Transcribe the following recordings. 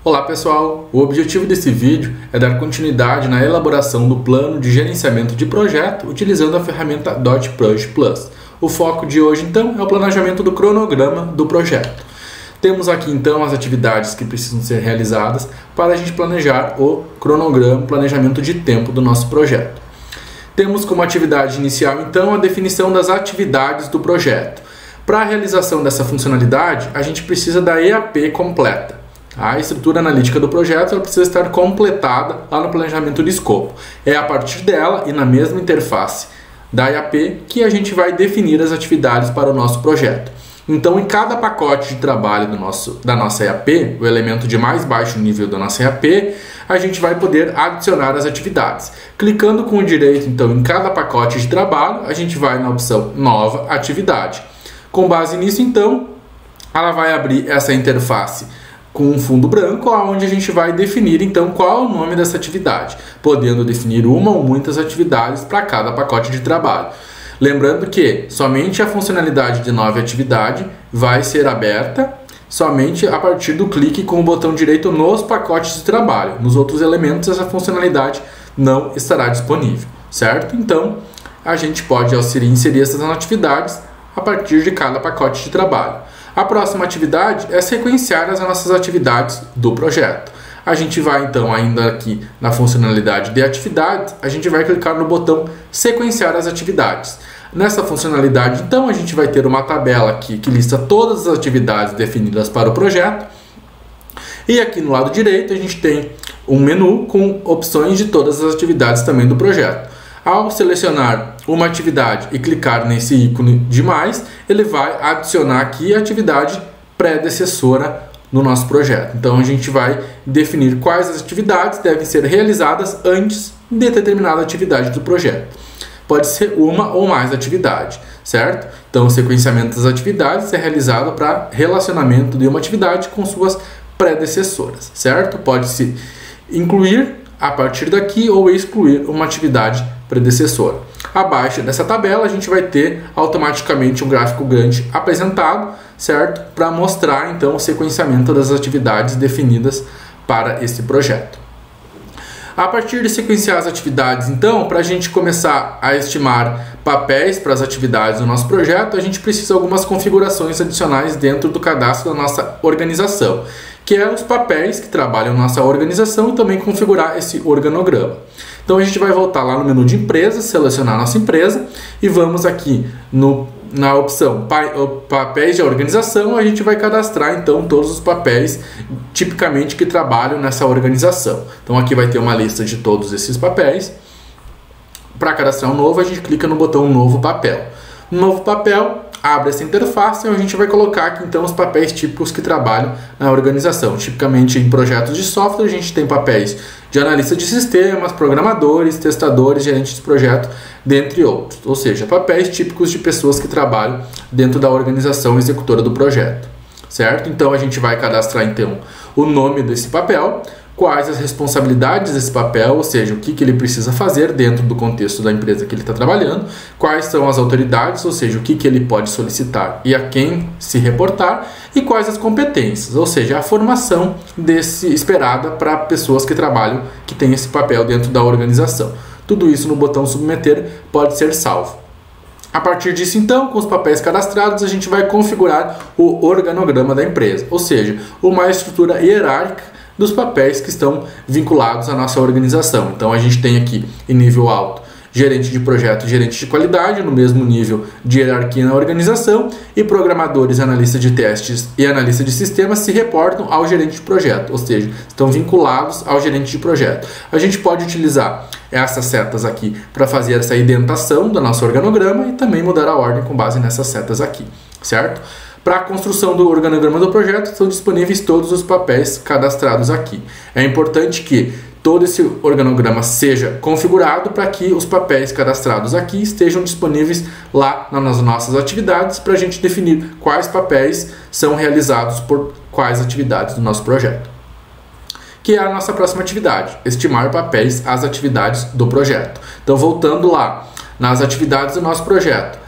Olá pessoal, o objetivo desse vídeo é dar continuidade na elaboração do plano de gerenciamento de projeto utilizando a ferramenta Dotproj Plus. O foco de hoje então é o planejamento do cronograma do projeto. Temos aqui então as atividades que precisam ser realizadas para a gente planejar o cronograma, planejamento de tempo do nosso projeto. Temos como atividade inicial então a definição das atividades do projeto. Para a realização dessa funcionalidade, a gente precisa da EAP completa. A estrutura analítica do projeto ela precisa estar completada lá no planejamento de escopo. É a partir dela e na mesma interface da EAP que a gente vai definir as atividades para o nosso projeto. Então, em cada pacote de trabalho da nossa EAP, o elemento de mais baixo nível da nossa EAP, a gente vai poder adicionar as atividades. Clicando com o direito, então, em cada pacote de trabalho, a gente vai na opção Nova Atividade. Com base nisso, então, ela vai abrir essa interface com um fundo branco, onde a gente vai definir então qual é o nome dessa atividade, podendo definir uma ou muitas atividades para cada pacote de trabalho. Lembrando que somente a funcionalidade de nova atividade vai ser aberta somente a partir do clique com o botão direito nos pacotes de trabalho. Nos outros elementos essa funcionalidade não estará disponível, certo? Então a gente pode inserir essas atividades a partir de cada pacote de trabalho. A próxima atividade é sequenciar as nossas atividades do projeto. A gente vai então ainda aqui na funcionalidade de atividades, a gente vai clicar no botão sequenciar as atividades. Nessa funcionalidade então a gente vai ter uma tabela aqui que lista todas as atividades definidas para o projeto. E aqui no lado direito a gente tem um menu com opções de todas as atividades também do projeto. Ao selecionar uma atividade e clicar nesse ícone de mais, ele vai adicionar aqui a atividade predecessora no nosso projeto. Então a gente vai definir quais as atividades devem ser realizadas antes de determinada atividade do projeto. Pode ser uma ou mais atividades, certo? Então o sequenciamento das atividades é realizado para relacionamento de uma atividade com suas predecessoras, certo? Pode-se incluir a partir daqui ou excluir uma atividade predecessora. Abaixo dessa tabela a gente vai ter automaticamente um gráfico grande apresentado, certo? Para mostrar então o sequenciamento das atividades definidas para esse projeto. A partir de sequenciar as atividades, então, para a gente começar a estimar papéis para as atividades do nosso projeto, a gente precisa de algumas configurações adicionais dentro do cadastro da nossa organização, que é os papéis que trabalham nossa organização e também configurar esse organograma. Então a gente vai voltar lá no menu de empresa, selecionar a nossa empresa e vamos aqui na opção papéis de organização, a gente vai cadastrar então todos os papéis tipicamente que trabalham nessa organização. Então aqui vai ter uma lista de todos esses papéis. Para cadastrar um novo, a gente clica no botão Novo Papel. No novo papel, abre essa interface e a gente vai colocar aqui então os papéis típicos que trabalham na organização. Tipicamente em projetos de software a gente tem papéis de analista de sistemas, programadores, testadores, gerentes de projeto, dentre outros. Ou seja, papéis típicos de pessoas que trabalham dentro da organização executora do projeto, certo? Então a gente vai cadastrar então o nome desse papel, quais as responsabilidades desse papel, ou seja, o que ele precisa fazer dentro do contexto da empresa que ele está trabalhando, quais são as autoridades, ou seja, o que ele pode solicitar e a quem se reportar, e quais as competências, ou seja, a formação esperada para pessoas que trabalham, que têm esse papel dentro da organização. Tudo isso no botão submeter pode ser salvo. A partir disso, então, com os papéis cadastrados, a gente vai configurar o organograma da empresa, ou seja, uma estrutura hierárquica dos papéis que estão vinculados à nossa organização. Então a gente tem aqui em nível alto gerente de projeto e gerente de qualidade, no mesmo nível de hierarquia na organização, e programadores, analistas de testes e analistas de sistemas se reportam ao gerente de projeto, ou seja, estão vinculados ao gerente de projeto. A gente pode utilizar essas setas aqui para fazer essa indentação do nosso organograma e também mudar a ordem com base nessas setas aqui, certo? Para a construção do organograma do projeto, estão disponíveis todos os papéis cadastrados aqui. É importante que todo esse organograma seja configurado para que os papéis cadastrados aqui estejam disponíveis lá nas nossas atividades para a gente definir quais papéis são realizados por quais atividades do nosso projeto. Que é a nossa próxima atividade, estimar papéis às atividades do projeto. Então, voltando lá nas atividades do nosso projeto,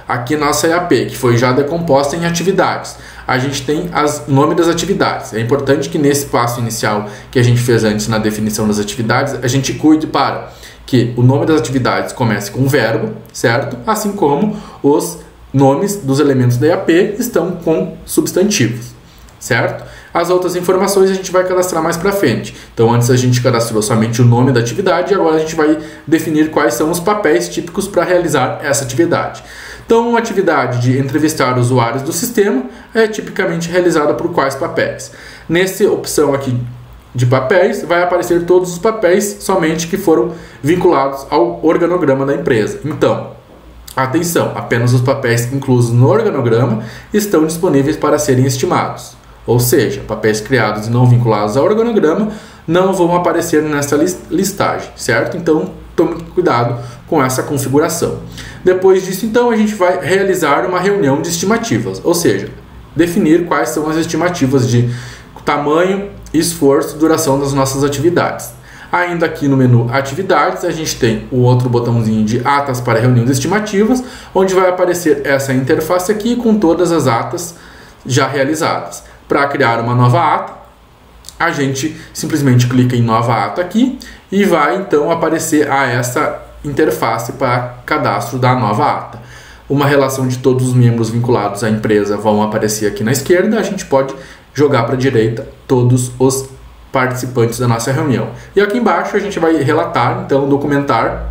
aqui nossa EAP, que foi já decomposta em atividades. A gente tem o nome das atividades. É importante que nesse passo inicial que a gente fez antes na definição das atividades, a gente cuide para que o nome das atividades comece com verbo, certo? Assim como os nomes dos elementos da EAP estão com substantivos, certo? As outras informações a gente vai cadastrar mais para frente. Então antes a gente cadastrou somente o nome da atividade e agora a gente vai definir quais são os papéis típicos para realizar essa atividade. Então, uma atividade de entrevistar usuários do sistema é tipicamente realizada por quais papéis? Nessa opção aqui de papéis, vai aparecer todos os papéis somente que foram vinculados ao organograma da empresa. Então, atenção, apenas os papéis inclusos no organograma estão disponíveis para serem estimados. Ou seja, papéis criados e não vinculados ao organograma não vão aparecer nessa listagem, certo? Então, tome cuidado com essa configuração. Depois disso, então, a gente vai realizar uma reunião de estimativas, ou seja, definir quais são as estimativas de tamanho, esforço e duração das nossas atividades. Ainda aqui no menu Atividades, a gente tem o outro botãozinho de Atas para reunião de estimativas, onde vai aparecer essa interface aqui com todas as atas já realizadas. Para criar uma nova ata, a gente simplesmente clica em Nova Ata aqui e vai então aparecer essa interface para cadastro da nova ata. Uma relação de todos os membros vinculados à empresa vão aparecer aqui na esquerda, a gente pode jogar para a direita todos os participantes da nossa reunião. E aqui embaixo a gente vai relatar, então documentar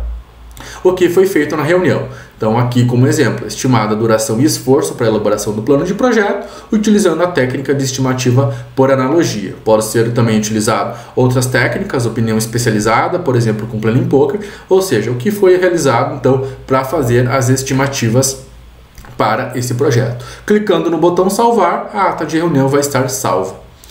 o que foi feito na reunião. Então aqui como exemplo, estimada a duração e esforço para a elaboração do plano de projeto, utilizando a técnica de estimativa por analogia. Pode ser também utilizado outras técnicas, opinião especializada, por exemplo com Planning Poker, ou seja, o que foi realizado então para fazer as estimativas para esse projeto. Clicando no botão salvar, a ata de reunião vai estar salva.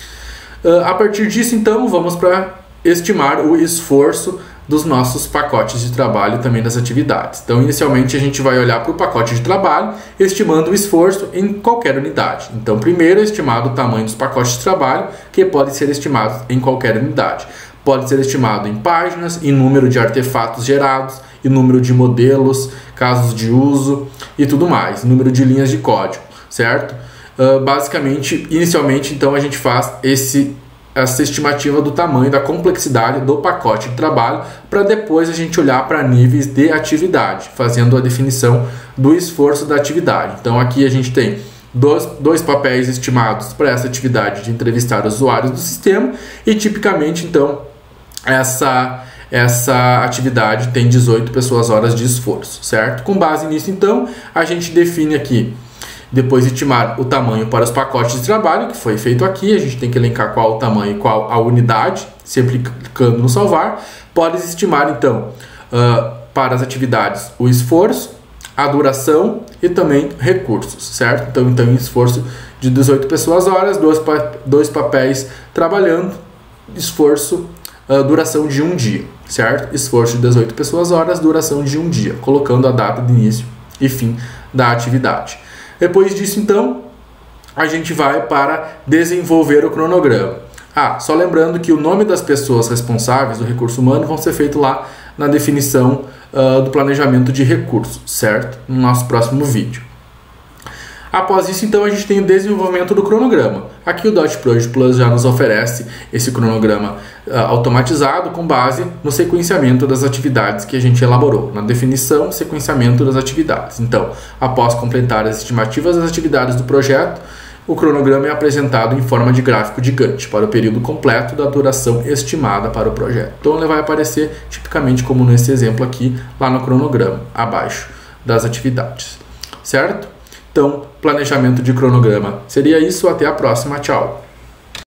A partir disso então, vamos para estimar o esforço dos nossos pacotes de trabalho e também das atividades. Então, inicialmente, a gente vai olhar para o pacote de trabalho, estimando o esforço em qualquer unidade. Então, primeiro é estimado o tamanho dos pacotes de trabalho, que pode ser estimado em qualquer unidade. Pode ser estimado em páginas, em número de artefatos gerados, em número de modelos, casos de uso e tudo mais, número de linhas de código, certo? Basicamente, inicialmente, então, a gente faz essa estimativa do tamanho, da complexidade do pacote de trabalho, para depois a gente olhar para níveis de atividade, fazendo a definição do esforço da atividade. Então aqui a gente tem dois papéis estimados para essa atividade de entrevistar usuários do sistema e tipicamente então essa atividade tem 18 pessoas horas de esforço, certo? Com base nisso então a gente define aqui. Depois de estimar o tamanho para os pacotes de trabalho, que foi feito aqui, a gente tem que elencar qual o tamanho e qual a unidade, sempre clicando no salvar. Pode estimar, então, para as atividades o esforço, a duração e também recursos, certo? Então esforço de 18 pessoas horas, dois papéis trabalhando, esforço, duração de 1 dia, certo? Esforço de 18 pessoas horas, duração de 1 dia, colocando a data de início e fim da atividade. Depois disso, então, a gente vai para desenvolver o cronograma. Só lembrando que o nome das pessoas responsáveis do recurso humano vão ser feito lá na definição do planejamento de recursos, certo? No nosso próximo vídeo. Após isso, então, a gente tem o desenvolvimento do cronograma. Aqui o Dotproj Plus já nos oferece esse cronograma automatizado com base no sequenciamento das atividades que a gente elaborou, na definição e sequenciamento das atividades. Então, após completar as estimativas das atividades do projeto, o cronograma é apresentado em forma de gráfico de Gantt para o período completo da duração estimada para o projeto. Então, ele vai aparecer tipicamente como nesse exemplo aqui, lá no cronograma, abaixo das atividades, certo? Então, planejamento de cronograma seria isso. Até a próxima. Tchau!